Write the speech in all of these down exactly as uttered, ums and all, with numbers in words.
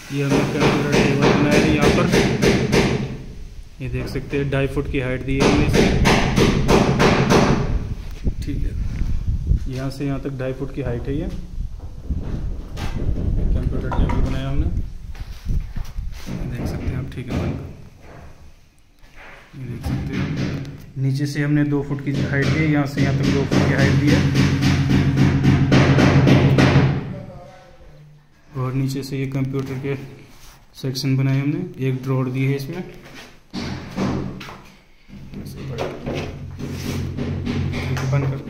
ये हमने computer table बनाया है यहाँ पर। ये देख सकते हैं ढाई फुट की हाइट दी है हमने इसमें, ठीक है। यहाँ से यहाँ तक ढाई फुट की हाइट है। ये कंप्यूटर टेबल बनाया हमने, देख सकते हैं आप, ठीक है। ये देख सकते हैं नीचे से हमने दो फुट की हाइट दी है, यहाँ से यहाँ तक दो फुट की हाइट दी है। और नीचे से ये कंप्यूटर के सेक्शन बनाए हमने, एक ड्रॉर दी है इसमें, बंद कर,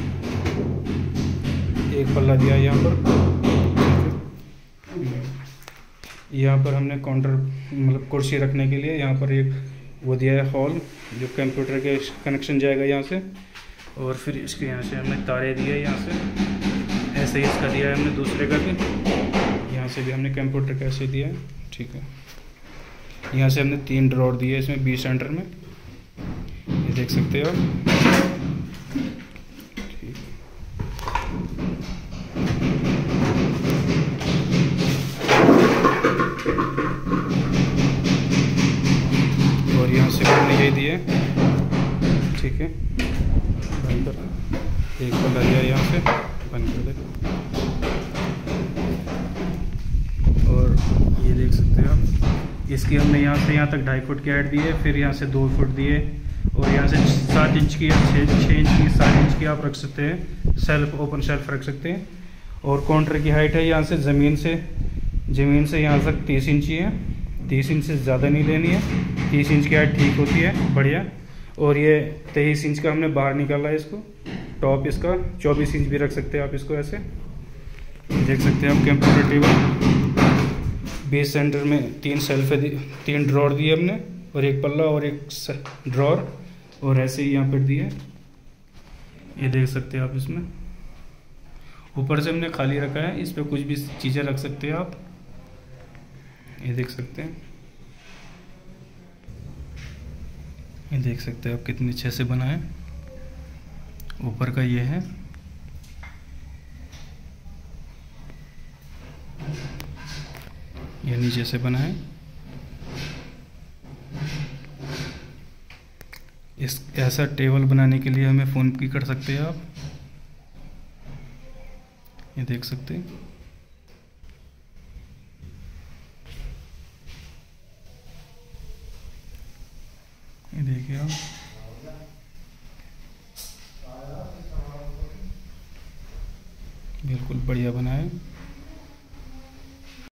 एक पल्ला दिया है यहाँ पर। यहाँ पर हमने काउंटर मतलब कुर्सी रखने के लिए यहाँ पर एक वो दिया है हॉल, जो कंप्यूटर के कनेक्शन जाएगा यहाँ से। और फिर इसके यहाँ से हमने तारे दिए यहाँ से, ऐसे ही इसका दिया है हमने दूसरे का भी, यहाँ से भी हमने कंप्यूटर का ऐसे दिया है, ठीक है। यहाँ से हमने तीन ड्रॉर दिए इसमें बी सेंटर में, ये देख सकते हो आप, ठीक। और यहाँ से हमने ये दिए, ठीक है। बंद कर, एक पल्ला दिया यहाँ से, बंद कर दे। और ये देख सकते हो आप, इसकी हमने यहाँ से यहाँ तक ढाई फुट की हाइट दी है, फिर यहाँ से दो फुट दिए, और यहाँ से सात इंच की छः छः इंच की सात इंच की आप रख सकते हैं, सेल्फ ओपन शेल्फ रख सकते हैं। और काउंटर की हाइट है यहाँ से ज़मीन से ज़मीन से यहाँ तक तीस इंची है, तीस इंच से ज़्यादा नहीं लेनी है, तीस इंच की हाइट ठीक होती है, बढ़िया। और ये तेईस इंच का हमने बाहर निकाला है इसको, टॉप इसका चौबीस इंच भी रख सकते हैं आप इसको ऐसे, देख सकते हैं आप। कंप्यूटर टेबल बेस सेंटर में तीन सेल्फ तीन ड्रॉर दिए हमने, और एक पल्ला और एक ड्रॉर, और ऐसे ही यहाँ पर दिए, ये देख सकते हैं आप। इसमें ऊपर से हमने खाली रखा है, इस पर कुछ भी चीज़ें रख सकते हैं आप, ये देख सकते हैं। ये देख सकते हैं आप कितने अच्छे से बना है। ऊपर का ये है, ये नीचे से बना है। इस ऐसा टेबल बनाने के लिए हमें फ़ोन की कर सकते हैं आप, ये देख सकते हैं। ये देखिए आप, बिल्कुल बढ़िया बना है।